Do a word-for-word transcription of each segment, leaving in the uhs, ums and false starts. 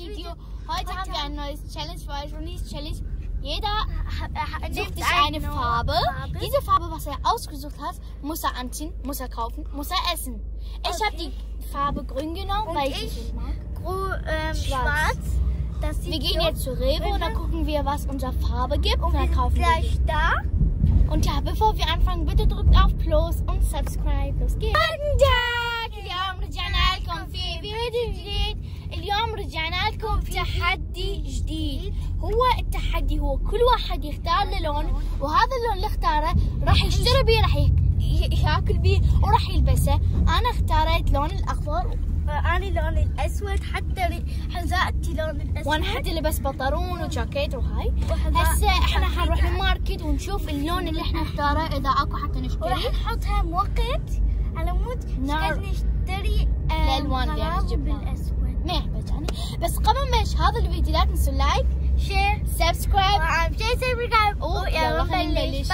Video. Heute haben wir ein neues Challenge für euch und dieses Challenge, jeder sucht sich eine Farbe. Farbe. Diese Farbe, was er ausgesucht hat, muss er anziehen, muss er kaufen, muss er essen. Ich okay. habe die Farbe grün genommen, und weil ich es mag. Ähm, schwarz. schwarz. Das wir gehen jetzt zu Rewe und dann gucken wir, was unsere Farbe gibt. Und, und dann kaufen wir gleich da. Und ja, bevor wir anfangen, bitte drückt auf Plus und Subscribe. Los geht's. Guten Tag! اليوم رجعنا لكم في فيديو جديد. اليوم رجعنا لكم في تحدي جديد. هو التحدي هو كل واحد يختار له لون، وهذا اللون اللي اختاره راح يشتري بيه، راح ياكل بيه وراح يلبسه. انا اختاريت لون الاخضر. أنا لون الأسود، حتى حذاءتي لون الأسود، وأنا حتى لبس بنطلون وجاكيت وهاي. هسه احنا حنروح الماركت ونشوف اللون اللي احنا نختاره إذا أكو حتى نشتري. وراح نحطها موقت على مود نار نشتري الألوان اللي احنا جبناها بالأسود. ما يحتاج يعني، بس قبل ما نش هذا الفيديو لا تنسوا لايك، شير، سبسكرايب، وعم شيء سبسكرايب، ويلا نبلش.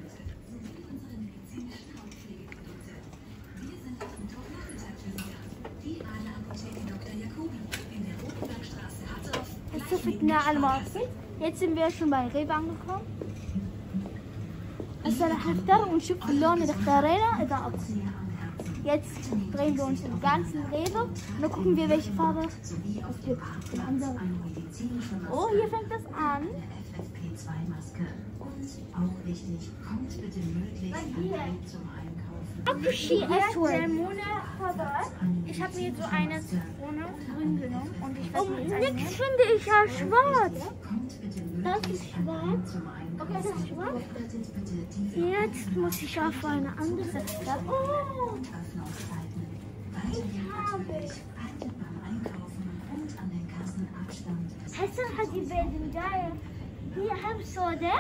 فتنا على الماركت. Jetzt sind wir schon bei Rewe angekommen. هسه راح نختار ونشوف اللون اللي اختارينه إذا أكو. Jetzt drehen wir uns im ganzen Rewe und dann gucken wir, welche Farbe es gibt. Oh, hier fängt das an. Akushi Eswed. Ich habe mir so eines ohne grün genommen und ich weiß nicht. Nichts finde ich ja schwarz. Das ist schwarz. Okay, das ist schwarz. Jetzt muss ich auf eine andere Seite. Oh! Ich habe. حسن حجيب بداية. هي حب سوداء.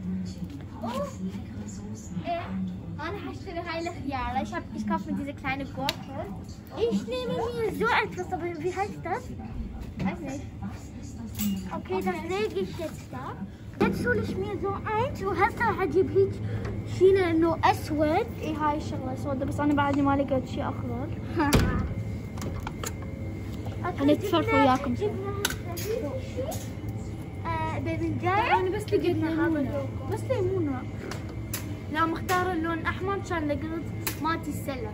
إيه. أنا حشتري هاي الخيارة. Ich habe, ich kaufe mir diese kleine Gurke. Ich nehme mir so etwas, aber wie heißt das? Weiß nicht. Okay, das lege ich jetzt da. Jetzt hole ich mir so eins وهسه حجيب هيك شيء إنه أسود. إيه هاي الشغلة سوداء بس أنا بعد ما لقيت شيء أخضر. هنتفرج وياكم. ببنجاية. أنا بس لقيت ليمونة. بس ليمونة. لا مختار اللون الأحمر عشان لقيت مالتي السلة.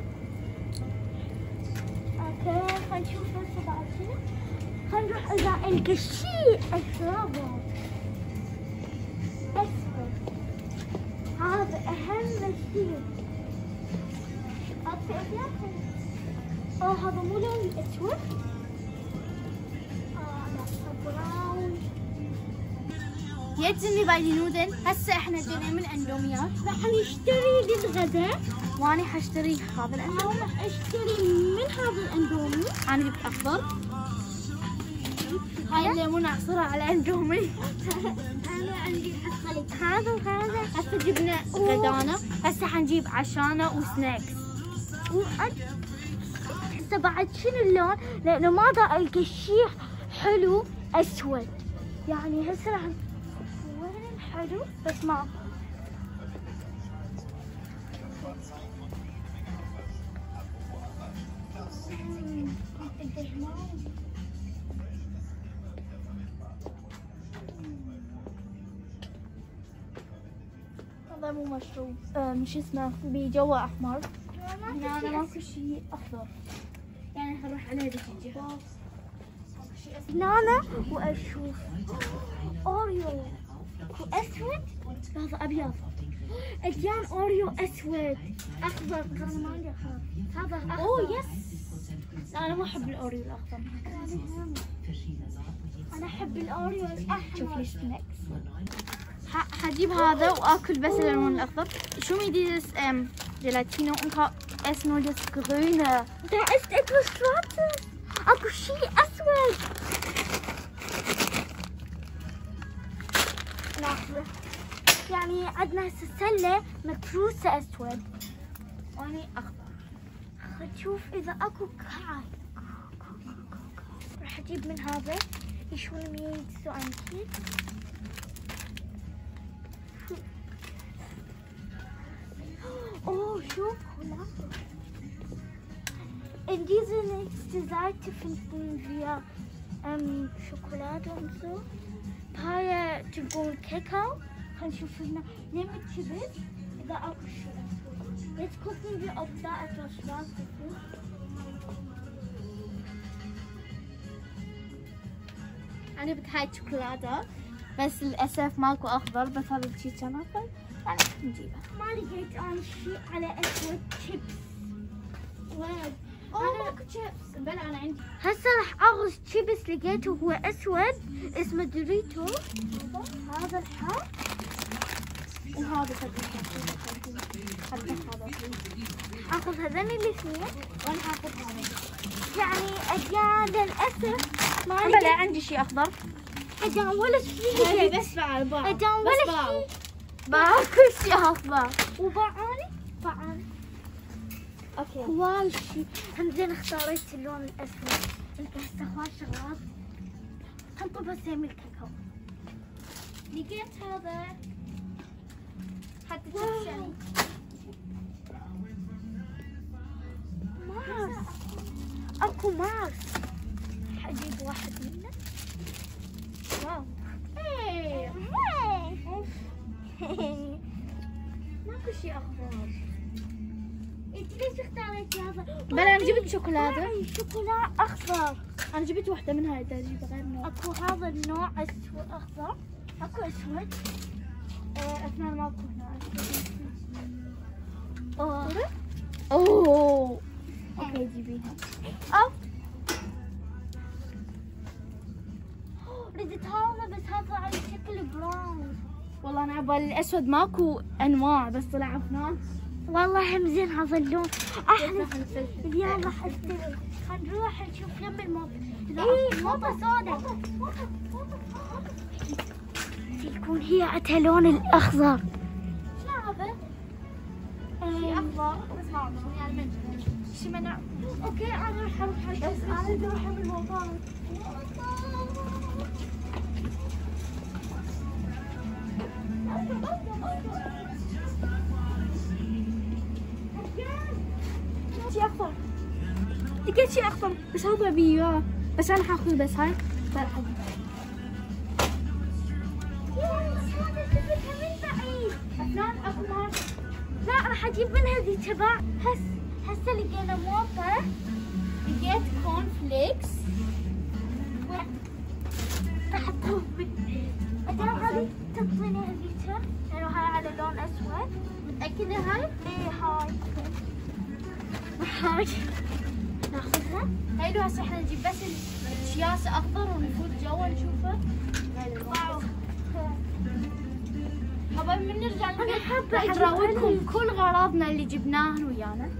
اوكي خلينا نشوف هسه بعد شنو. خلينا نروح إذا ألقى شيء أشربه. أسود. هذا أهم شيء. أطفي أبيض. أوه هذا مو لون الأسود. آه لا براون. Jetzt sind wir bei den Nudeln. هسه احنا جايين من اندوميات. راح نشتري للغداء. واني حاشتري هذا الاندومي. راح اشتري من هذا الاندومي. انا جبت اخضر. هاي الليمونة اعصرها على اندومي. انا عندي حصلت هذا وهذا. هسه جبنا غدانا. هسه حنجيب عشانه وسناكس. هسه بعد شنو اللون؟ لانه ما دا القى شيء حلو اسود. يعني هسه راح وين حلو بس ما هذا مو مشروب. مش اسمه بجوا احمر. هنا انا ماكو شيء اخضر يعني هروح على هذيك الجهه. نانا واشوف اوريو اسود. هذا ابيض. اديان اوريو اسود اخضر. انا ما عندي اخضر. هذا اخضر. اوه يس. انا ما احب الاوريو الاخضر. انا احب الاوريو الاحمر. شوف لي سناكس. حجيب هذا واكل بس اللون الاخضر. شو mir dieses ähm, Gelatino und esse nur das Grüne. Da ist etwas Schwarzes. اكو شيء اسود. لحظة. يعني عندنا هسه سلة متروسة اسود. واني اخضر. خل نشوف اذا اكو كعك. راح اجيب من هذا. Ich hole mir jetzt so ein Kit. Oh, Schokolade. In dieser nächsten Seite finden wir أم شوكولاتة ونصو. هاي تبون كاكاو. خلينا نشوف هنا نعمل كبد. إذا أكو شيء. Let's cook maybe up that at your small food. أنا بدي هاي الشوكولاتة بس للأسف ماكو أخضر، بس هذا الشي كان أخضر أنا نجيبه. ما لقيت أنا شيء على أسود شيبس. وين؟ أنا ماكو شيبس. بلا أنا عندي. هسه راح أغز شيبس لقيته هو أسود اسمه دوريتو. هذا الحار وهذا كذا. هذا هذا. آخذ هذين الاثنين وأنا هاخذ هذا. يعني أجان للأسف ما بلا عندي شيء أخضر. أجان ولا شيء. هذي بس باع باع. أجان ولا شيء. باكو شيء أخضر. وباعاني باعاني. أوكي. هواي شيء. هم زين اختاريت اللون الأسود. الكاسة هواي شغلات. هنطب هسه من الكاكاو. لقيت هذا. حتى تشوفين. ماس. اكو ماس. حجيب واحد منه. واو. ايه. ماكو شيء اخضر. انت ليش اختاريتي هذا؟ بلا انا جبت شوكولاته. شوكولا اخضر. انا جبت واحده من هاي، بدي اجيب غير نوع. اكو هذا النوع اسود اخضر. اكو اسود. اه اثنين ماكو هنا. اوه. اوه. اوكي جيبيها. او ردت هذا بس هذا على شكل براون. والله انا عبالي الاسود ماكو انواع بس طلع افنان. والله هم زين هذا اللون احلى. اليوم راح اشتري. خلينا نروح نشوف يم الموطة. ايه موطة سودا. تكون هي عندها لون الاخضر. شنو هذا؟ شي اخضر بس ما اعرف شنو يعني منجل. شي منع. اوكي انا راح اروح بس انا بدي اروح بالموطة. شي اخضر. لقيت شي اخضر بس هذا بياه، بس انا حاخذ بس هاي. لا حبيبي. افنان اكو مال. لا راح اجيب من هذي تبع. هس هسه لقينا موطة. لقيت كورن فليكس. راح اطوف ادام هذه تعطيني هذيك لانه هاي على لون اسود. متأكدة هاي؟ ايه هاي. هاي ناخذها. هاي لو هسه احنا نجيب بس الشياس اخضر ونفوت جوا نشوفه. واو. حبايبي من نرجع انا حابة نراودكم كل غراضنا اللي جبناهن ويانا.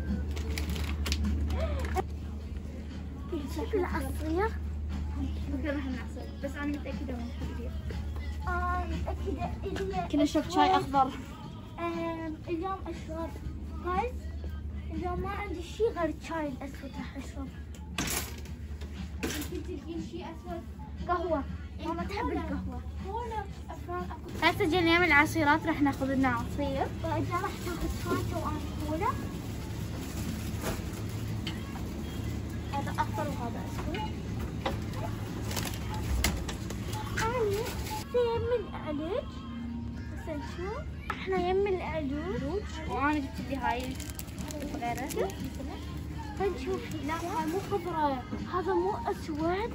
شوف العصير. بكره راح نعصر بس انا متأكدة من كثير. اه متأكدة اللي كنا نشرب شاي اخضر. آم، اليوم اشرب غاز. اليوم ما عندي شيء غير الشاي الاسود راح اشرب. يمكن تلقين شيء اسود. قهوة. ماما تحب القهوة. كولا افران اكو. هسه جينا نعمل العصيرات، راح ناخذ لنا عصير. بعدين راح تاخذ فانتا وانا كولا. هذا اخضر وهذا اسود. أنا يم العلج. بس نشوف. احنا يم العلوج. وانا جبت لي هاي صغيرة. فنشوف. لا هاي مو خضراء. هذا مو اسود.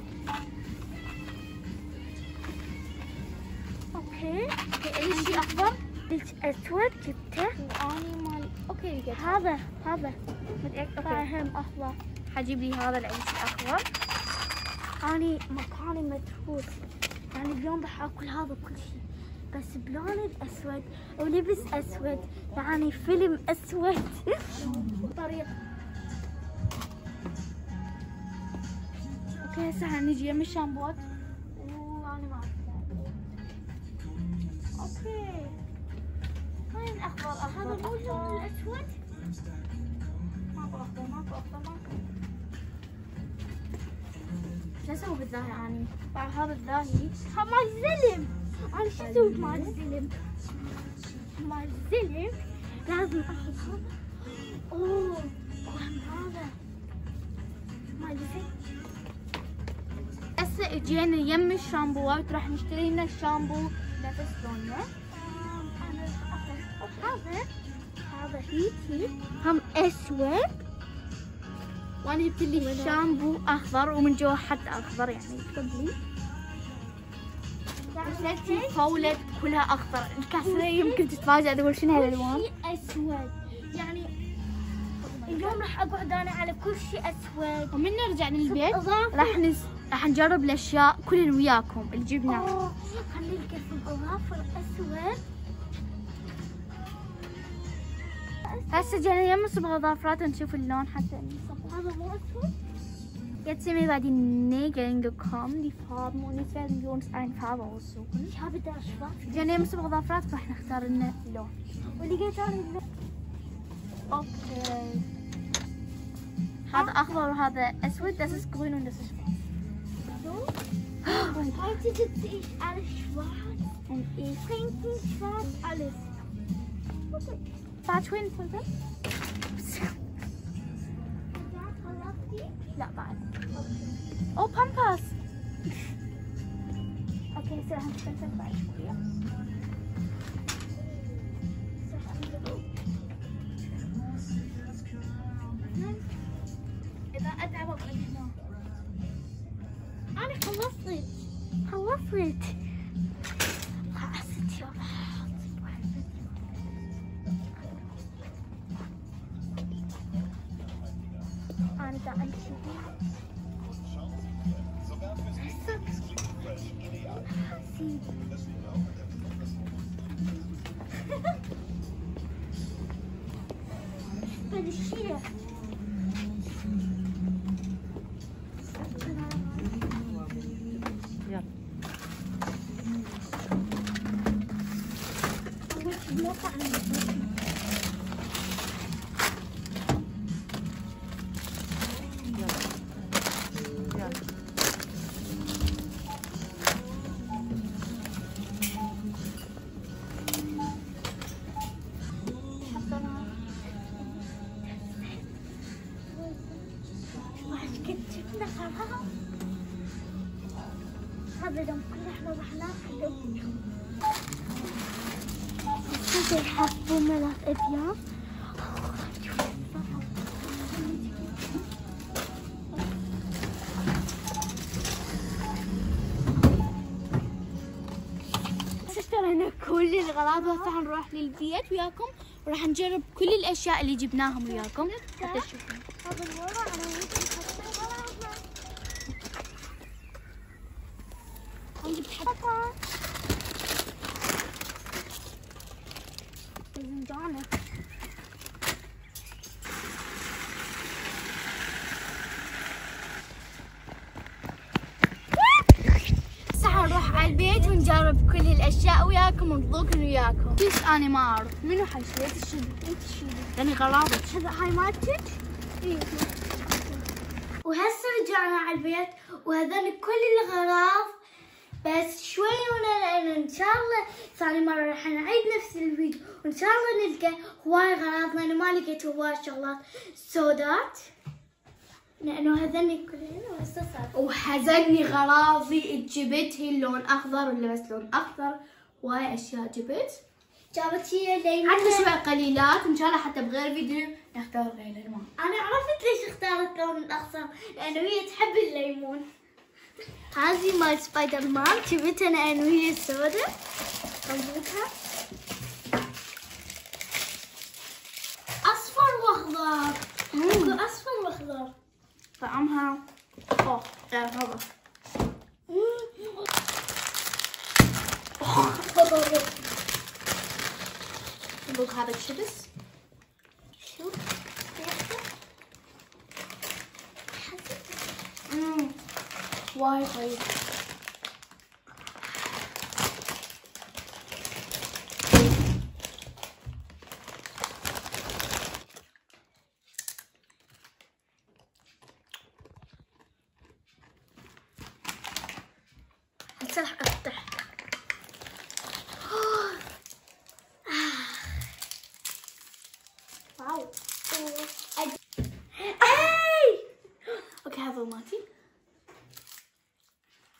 اوكي. اي شيء اخضر. قلت اسود جبته. واني مال اوكي لقيت هذا هذا متأكدة. فاهم اخضر. حجيب لي هذا العيش الاخضر. اني مكاني متروس. يعني اليوم راح اكل هذا كل شيء بس بلون الاسود ولبس اسود. يعني فيلم اسود. طريق. اوكي هسه نجي يم الشامبوات وانا ما اوكي. وين الاخضر؟ هذا مو اللون الاسود. ماكو اخضر ماكو اخضر ماكو. شو اسوي بالزاهي اني؟ بعد هذا الزاهي ها مال الزلم. انا شو اسوي مال الزلم؟ مال الزلم لازم اخذ هذا. اوه وهم هذا مال الزلم. بس هسه اجينا يم الشامبوات راح نشتري لنا الشامبو نفس لونه. هذا هذا هيت هيت هم اسود، وانا جبت لي الشامبو اخضر ومن جوا حتى اخضر يعني يكتب لي. وسلتي فولت كلها اخضر. الكاسرة يمكن تتفاجئ تقول شنو هالالوان؟ كل شيء اسود يعني. اليوم راح اقعد انا على كل شيء اسود. ومن نرجع للبيت راح نز... راح نجرب الاشياء كلنا وياكم اللي جبناها. اوه خلي نلقى في الاظافر اسود. هسه جينا يم صبغة ظافرات ونشوف اللون حتى نصبغ. هذا مو اسود؟ Jetzt sind wir bei den Nägeln gekommen, die Farben, und jetzt werden wir uns eine Farbe aussuchen. Ich habe da schwarz. جينا يم صبغة ظافرات راح نختار لنا اللون. ولقيت انا اللون. اوكي. هذا اخضر وهذا اسود. Das ist grün und das ist schwarz. So. Heute sitze ich alles schwarz und ich trinke schwarz alles. Okay. بعد شوي نفلفل؟ لا بعد. اوه بامباس. اوكي هسه راح نفلفل بعد شوية. إذا أتعب أقعد هنا. أنا خلصت. خلصت. خلصت يا أنا دا أمشي. بالشيء. هذا دم كله احنا رحنا هذا يحطوا ملف ابيض. اشترينا كل الأغراض وهسه حنروح للبيت وياكم وراح نجرب كل الاشياء اللي جبناهم وياكم حتى تشوفون. هذا الورق انا ممكن جبت حبة زنجانة. هسه حنروح على البيت ونجرب كل الاشياء وياكم ونذوق وياكم. بس انا ما اعرف منو حشري. انت تشيلي انت تشيلي لاني غرابة. هذا هاي مالتك؟ اي. وهسه رجعنا على البيت وهذول كل الأغراض بس شوي لأنه إن شاء الله ثاني مرة راح نعيد نفس الفيديو وإن شاء الله نلقى هواي غراض لأنه ما لقيت هواي شغلات سودات لأنه هذني كلهن وهسه صار. وهذني غراضي جبت هي اللون أخضر ولا بس لون أخضر. هواي أشياء جبت. جابت هي ليمون حتى شوي قليلات وإن شاء الله حتى بغير فيديو نختار غير الليمون. أنا عرفت ليش اختارت لون الأخضر لأنه هي تحب الليمون. هذه مال سبايدر مان جبتها أنا وهي السوداء. أجيبها أصفر وأخضر. أصفر وأخضر. طعمها أوه غير هذا. نذوق هذا الشيبس. شوف امم وايد طيب. هسه راح افتح. واو. اي اوكي هذا مالتي.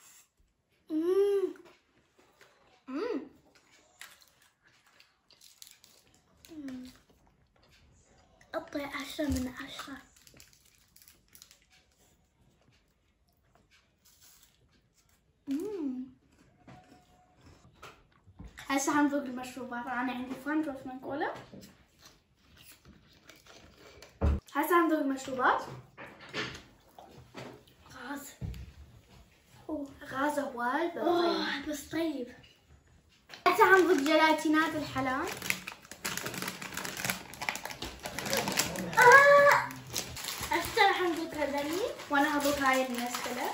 عشرة من عشرة. مم. هسه حنذوق المشروبات. أنا عندي فانتا واسمها كولا. هسه حنذوق المشروبات. غاز. أوه غازة وايد اوه بس طيب. هسه حنذوق جيلاتينات الحلال. آه. هسه راح نذوق هذني. وأنا هذوق هاي النستلة.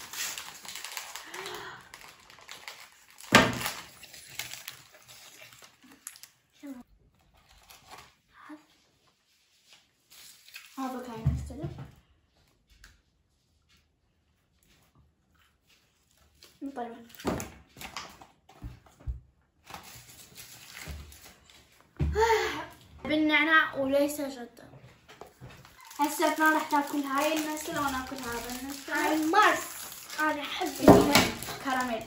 هذوق هاي النستلة. طيب بالنعناع وليس جدا. هسه اثنين راح تاكل هاي النسل وانا اكل هذا النسل. هاي مارس. انا احب كراميل.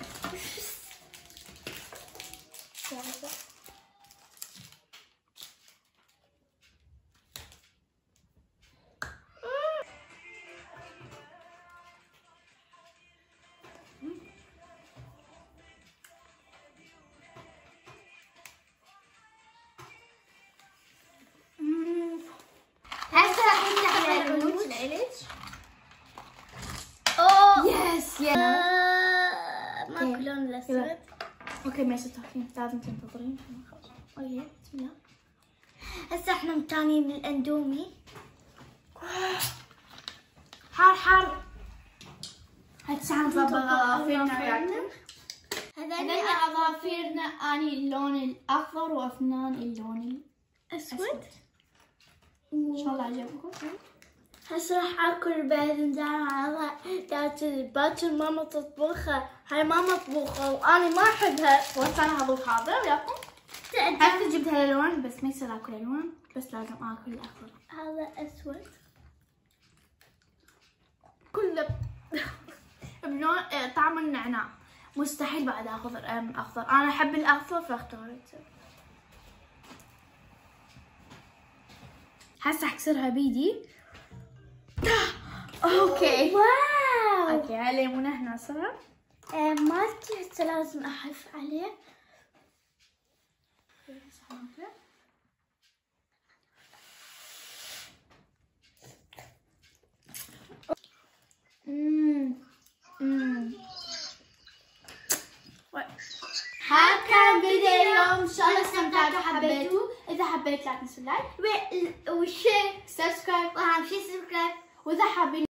هسه راح نفتح العنود العلج. اوه يس يس. ماكو لون الاسود. اوكي ماشي تاكلين لازم تنتظرين. اوكي بسم الله. هسه احنا متانين الاندومي. حار حار. هسه حنظبط اظافيرنا وياكم. هذول اظافيرنا اني اللون الاخضر وافنان اللون اسود. ان شاء الله عجبكم. هسه راح اكل باذنجان على ذات باكر ماما تطبخها. هاي ما مطبوخه وانا ما احبها. وهسه انا هذوق هذا وياكم. هسه جبت هالالوان بس ما يصير اكل الوان بس لازم اكل الاخضر. هذا اسود كله بلون طعم النعناع. مستحيل بعد اخذ اخضر. انا احب الاخضر فاختاريته. هسه اكسرها بيدي. اوكي واو. اوكي هاي الليمونه هنا نعصرها. آه مالتي هسه لازم احف عليه. امم امم هذا كان فيديو اليوم. ان شاء الله استمتعتوا حبيتوا. اذا حبيت لا تنسوا اللايك والشير سبسكرايب واهم شي سبسكرايب. واذا حابين